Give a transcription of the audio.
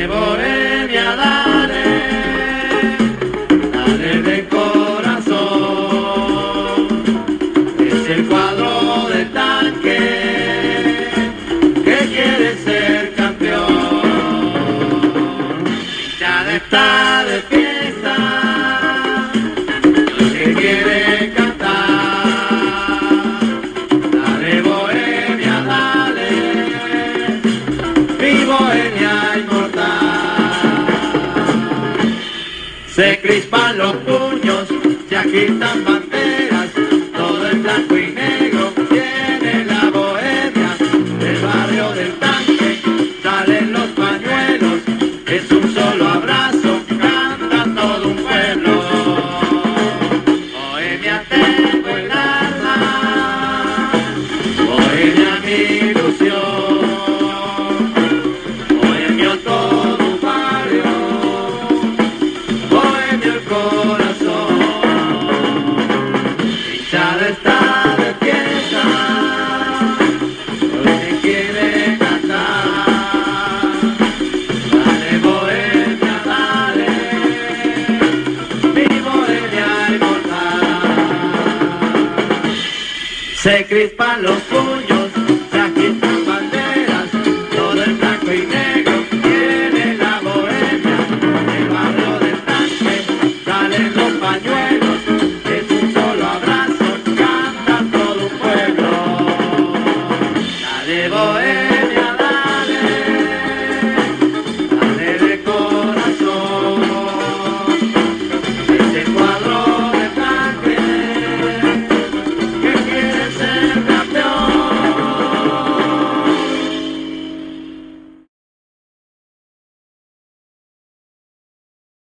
Dale, bohemia, dale, dale de corazón. Es el cuadro de tanque que quiere ser campeón. Ya está de fiesta, que quiere cantar. Dale, bohemia, dale, mi bohemia inmortal. Se crispan los puños, se agitan banderas, todo en blanco y negro tiene la bohemia. Del barrio del tanque salen los pañuelos, es un solo abrazo, canta todo un pueblo. Bohemia tengo el alma, bohemia mi ilusión, bohemio todo.